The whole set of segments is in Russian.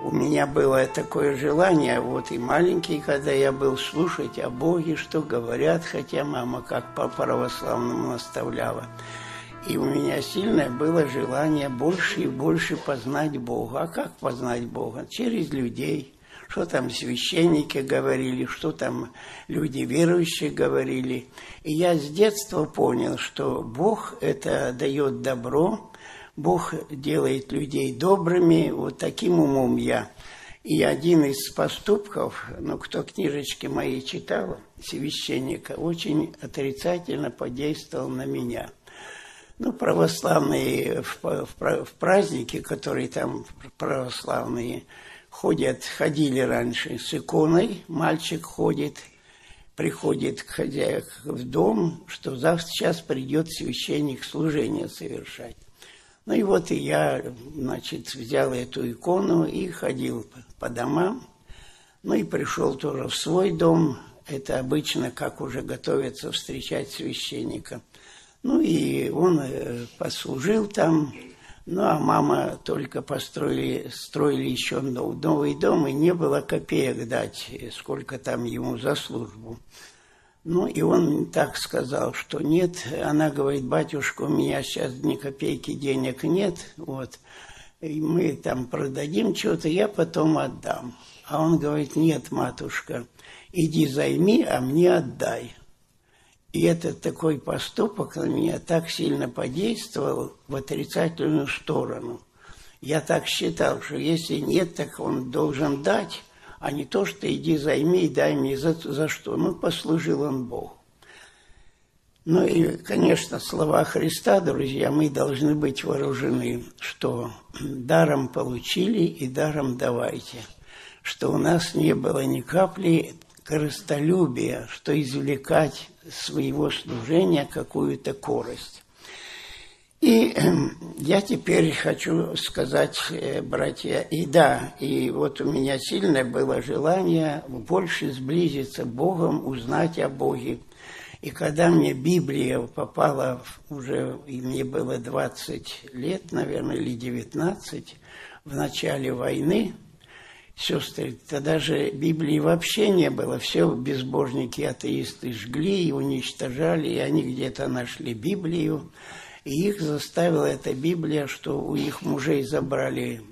у меня было такое желание, вот и маленький, когда я был, слушать о Боге, что говорят, хотя мама как по православному наставляла. И у меня сильное было желание больше и больше познать Бога. А как познать Бога? Через людей. Что там священники говорили, что там люди верующие говорили. И я с детства понял, что Бог это дает добро, Бог делает людей добрыми, вот таким умом я. И один из поступков, кто книжечки мои читал, священника, очень отрицательно подействовал на меня. Православные в праздники, которые там православные ходили раньше с иконой, мальчик приходит к хозяину в дом, что завтра сейчас придет священник служение совершать. И вот и я, взял эту икону и ходил по домам. И пришел тоже в свой дом. Это обычно, как уже готовятся встречать священника. И он послужил там. А мама только строили еще новый дом, и не было копеек дать, сколько там ему за службу. И он так сказал, что нет. Она говорит: батюшка, у меня сейчас ни копейки денег нет, и мы там продадим что-то, я потом отдам. А он говорит: нет, матушка, иди займи, а мне отдай. И этот такой поступок на меня так сильно подействовал в отрицательную сторону. Я так считал, что если нет, так он должен дать, а не то, что иди займи и дай мне за что. Послужил он Богу. И, конечно, слова Христа, друзья, мы должны быть вооружены, что даром получили и даром давайте. Что у нас не было ни капли корыстолюбия, что извлекать своего служения какую-то корость. И я теперь хочу сказать, братья, и вот у меня сильное было желание больше сблизиться с Богом, узнать о Боге. И когда мне Библия попала уже, и мне было 20 лет, наверное, или 19, в начале войны, сестры, тогда же Библии вообще не было, все безбожники, атеисты жгли и уничтожали, и они где-то нашли Библию. И их заставила эта Библия, что у их мужей забрали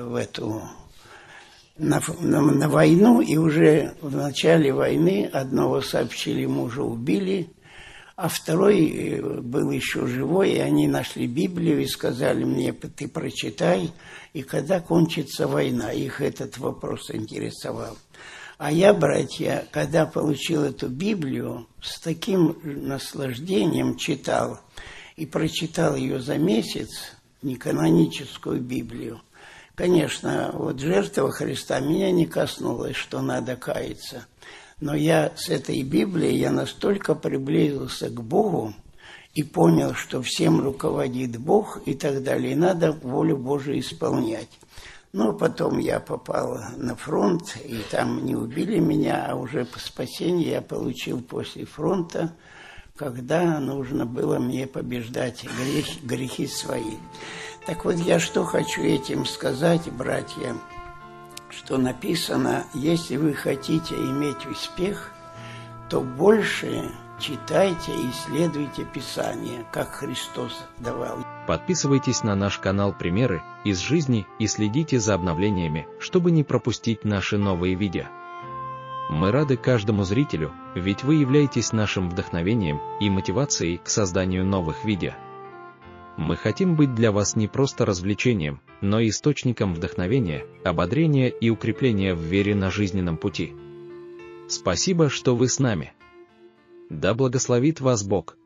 на войну, и уже в начале войны одного сообщили, мужа убили, а второй был еще живой, и они нашли Библию и сказали мне: ты прочитай, и когда кончится война. Их этот вопрос интересовал. А я, братья, когда получил эту Библию, с таким наслаждением читал, и прочитал ее за месяц, неканоническую Библию. Конечно, жертва Христа меня не коснулась, что надо каяться. Но я с этой Библией, я настолько приблизился к Богу и понял, что всем руководит Бог и так далее. И надо волю Божию исполнять. Потом я попал на фронт, и там не убили меня, а уже спасение я получил после фронта, когда нужно было мне побеждать грехи свои. Так вот, я что хочу этим сказать, братья, что написано: если вы хотите иметь успех, то больше читайте и исследуйте Писание, как Христос давал. Подписывайтесь на наш канал «Примеры из жизни» и следите за обновлениями, чтобы не пропустить наши новые видео. Мы рады каждому зрителю, ведь вы являетесь нашим вдохновением и мотивацией к созданию новых видео. Мы хотим быть для вас не просто развлечением, но и источником вдохновения, ободрения и укрепления в вере на жизненном пути. Спасибо, что вы с нами. Да благословит вас Бог.